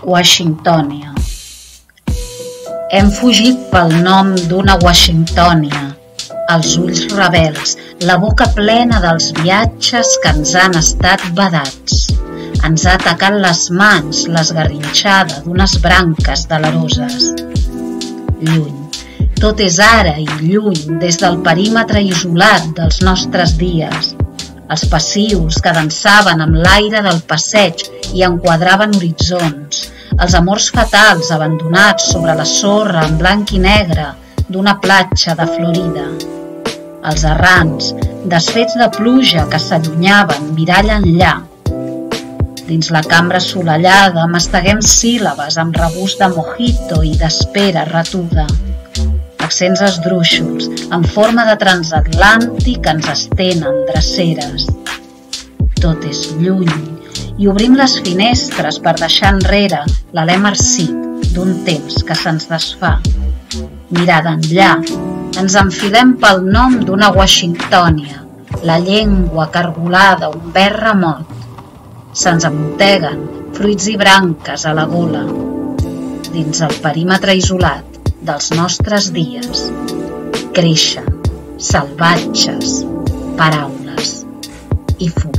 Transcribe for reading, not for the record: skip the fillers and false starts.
Washingtònia. Hem fugit pel nom d'una Washingtònia, els ulls rebels, la boca plena dels viatges que ens han estat vedats. Ens ha atacat les mans l'esgarrinxada d'unes branques deleroses. Lluny, tot és ara i lluny des del perímetre isolat dels nostres dies. Els passius que dansaven amb l'aire del passeig i enquadraven horitzons, els amors fatals abandonats sobre la sorra en blanc i negre d'una platja de Florida. Els errants, desfets de pluja que s'allunyaven mirall enllà. Dins la cambra assolellada masteguem síl·labes amb regust de mojito i d'espera retuda. Accents esdrúixols, en forma de transatlàntic, ens estenen dreceres. Tot és lluny i obrim les finestres per deixar enrere l'alè marcit d'un temps que se'ns desfà. Mirada enllà, ens enfilem pel nom d'una Washingtònia, la llengua cargolada, un verd remot. Se'ns amunteguen fruits i branques a la gola. Dins el perímetre isolat dels nostres dies, creixen salvatges paraules i fum.